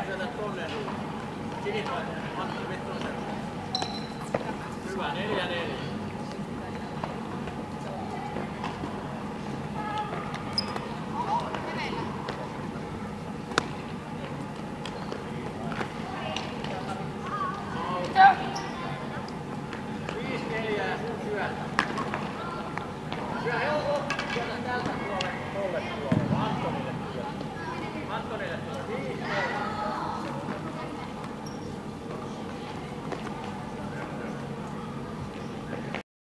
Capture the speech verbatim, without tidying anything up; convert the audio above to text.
Neljä syötä tonne. Sinipainen. Antti Vittosen. Hyvä. Neljä neljä. Yeah.